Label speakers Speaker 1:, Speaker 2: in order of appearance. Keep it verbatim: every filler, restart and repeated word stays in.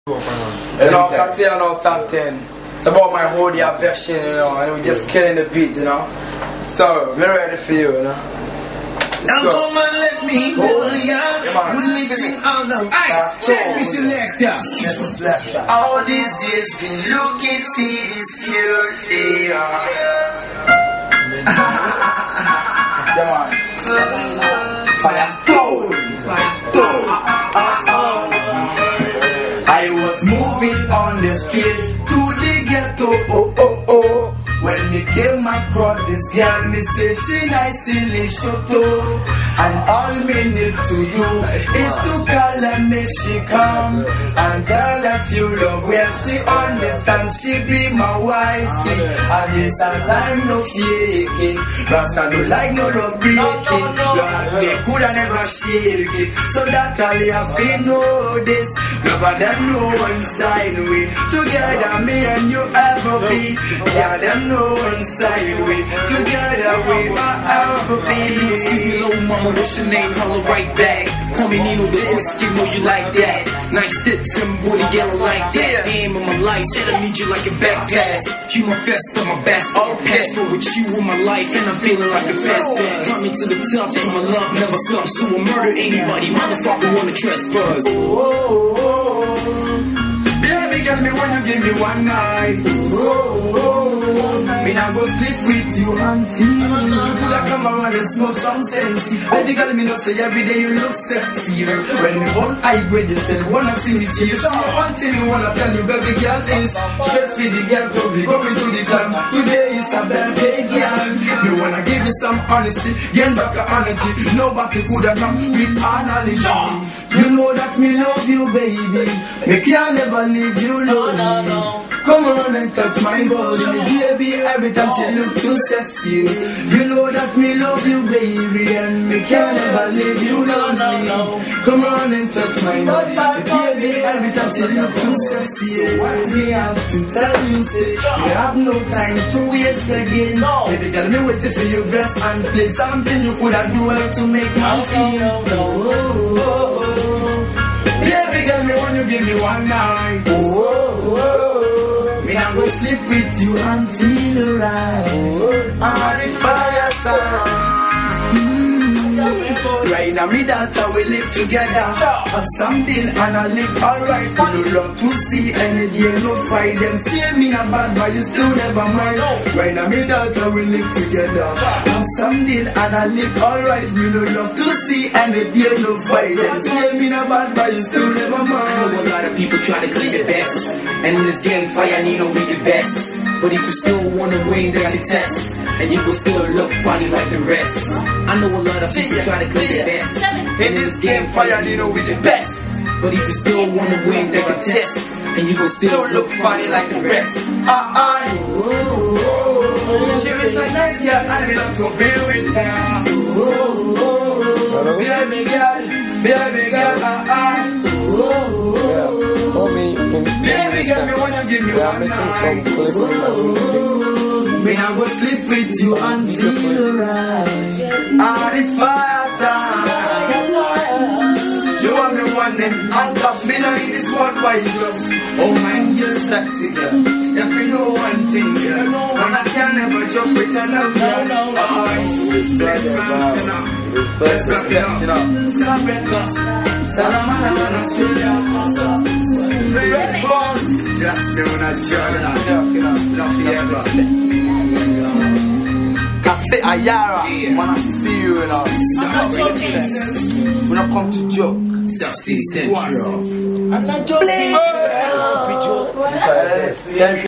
Speaker 1: You know, I can tell you know something. It's about my whole version, you know, and we're just killing the beat, you know. So, we're ready for you, you know.
Speaker 2: Now come and let me hold ya. When we sing out loud, aye, check me selector. All these days been looking for this cute day. Firestone, Firestone. I was moving on the streets to the ghetto, oh oh oh. When me came across this girl, me say she nicely shoto. And all me need to do is to call and make she come and tell her if you love where she understands she be my wifey. And it's a time no faking, Rasta no like no love breaking. Love me could I never shake it, so that all you have to know this. Love and them know one side we together, me and you ever be. Yeah, them know one side we together we are ever be.
Speaker 3: Excuse me, little mama, what's your name? Holla right back. Call me Nino the whiskey, know you like that. Nice tits and booty yellow like that. Damn in my life, said I need you like a back pass. You my fest on my best, all pass. But with you in my life, and I'm feeling like a fast man. Coming to the top, and my love never stops. So I'll murder anybody, motherfucker wanna trespass.
Speaker 2: Oh, oh, oh. Baby girl, me when you give me one night. Oh, oh, oh. Me now go sleep with you and feel. You coulda come around and smoke some sense. Baby girl, me know say every day you look sexy. When me on high grade, you still wanna see me feel. So one thing you wanna tell you, baby girl, is straight for the girl to be going to the club. Today is a birthday girl. Me wanna give you some honesty, gain back your energy. Nobody coulda come with analogy. You know that me love you, baby. Me can't never leave you alone. Come on and touch my body, baby. Every time she look too sexy. You know that me love you, baby, and me can't never leave you alone. Come on and touch my body, baby. Every time she look too sexy. What me have to tell you, say we have no time to waste again. Baby girl, me waiting for you, breast and play something you coulda do to make me feel. Oh, oh, oh. Baby girl, me want you give me one night. Oh, oh, oh. Me I go sleep with you and feel right. On the fire time. Right now me daughter we live together. Have some deal and I live alright. We no love to see any day no fight. Them say me not bad but you still never mind. Right now me daughter we live together. Have some deal and I live alright. Me no love to see any day no fight. Them say me not bad but you still never mind.
Speaker 3: I know a lot of people try to claim the best, and in this game fire need to be the best. But if you still wanna win, then you test, and you go still look funny like the rest. I know a lot of people try to claim the best,
Speaker 2: in this game fire need to be the best.
Speaker 3: But if you still wanna win, then you test, and you go still look funny like the rest.
Speaker 2: Ah ah. She is a nice girl and we love to be with her. Baby girl, baby girl, ah ah. Baby girl, me wanna give you one night. Me I go sleep with you and feel right. At the fire time. You want me one name and top me now in this world wide love. Oh man, you're sexy girl. If you know one thing, girl, man I can never jump with a love girl. Let's rock it up. Let's rock it up. Some breakfast. Salamana mana say ya. Red bone. Just me on a journey. Love you everything.
Speaker 1: Say Ayara, wanna see you, you know. When I come to joke,
Speaker 3: South City Central.
Speaker 1: I'm not joking.